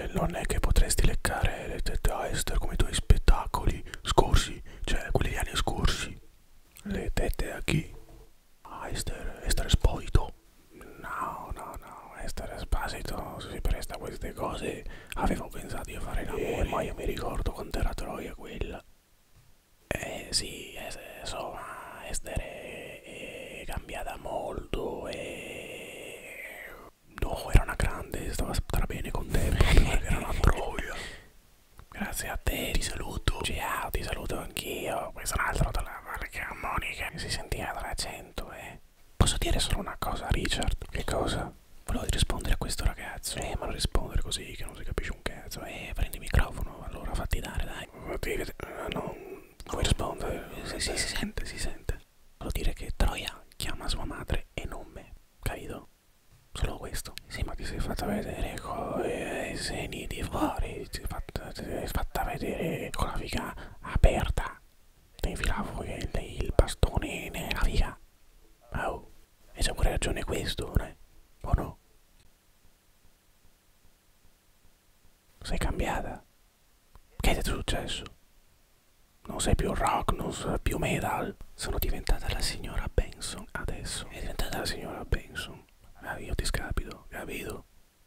Non è che potresti leccare le tette a Esther come i tuoi spettacoli scorsi, cioè quelli degli anni scorsi. Le tette a chi? A Esther, Esther Esposito. No, no, no, Esther Esposito si presta a queste cose. Avevo pensato di fare l'amore, ma io mi ricordo quando era Troia quella. Sì, insomma, Esther è cambiata molto e... No, era una grande, stava stra bene con te, perché era una Troia. Grazie a te, ti saluto. Ciao, ti saluto anch'io. Questo è un altro della armonica. Si sentiva dall'accento, eh. Posso dire solo una cosa, Richard? Che cosa? Volevo rispondere a questo ragazzo. Ma non rispondere così, che non si capisce un cazzo. Prendi il microfono, allora fatti dare, dai. Non vuoi rispondere? Sì, si sente, si sente. Volevo dire che Troia chiama sua madre e non me, capito? Solo questo. Sì, ma ti sei fatta vedere con i seni di fuori, ti sei fatta vedere con la figa aperta. Ti infilavo il bastone nella figa. Oh, e c'è pure ragione questo, né? O no? Sei cambiata? Che ti è successo? Non sei più rock, non sei più metal. Sono diventata la signora Benson adesso. È diventata la signora Benson. Io ti scapito, capito?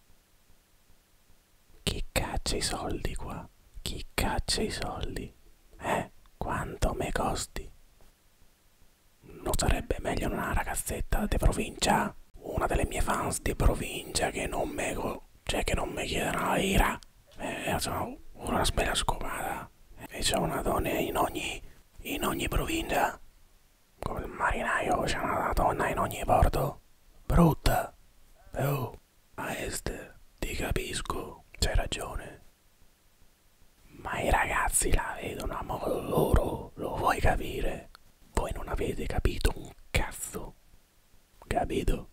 Chi caccia i soldi qua? Chi caccia i soldi? Quanto me costi? Non sarebbe meglio una ragazzetta di provincia? Una delle mie fans di provincia che non me... cioè che non mi chiedono la lira? Sono una bella scopata. E c'è una donna in ogni provincia. Come il marinaio, c'è una donna in ogni porto. Brutta. Oh, a Esther, ti capisco, c'hai ragione. Ma i ragazzi la vedono a modo loro, lo vuoi capire? Voi non avete capito un cazzo, capito?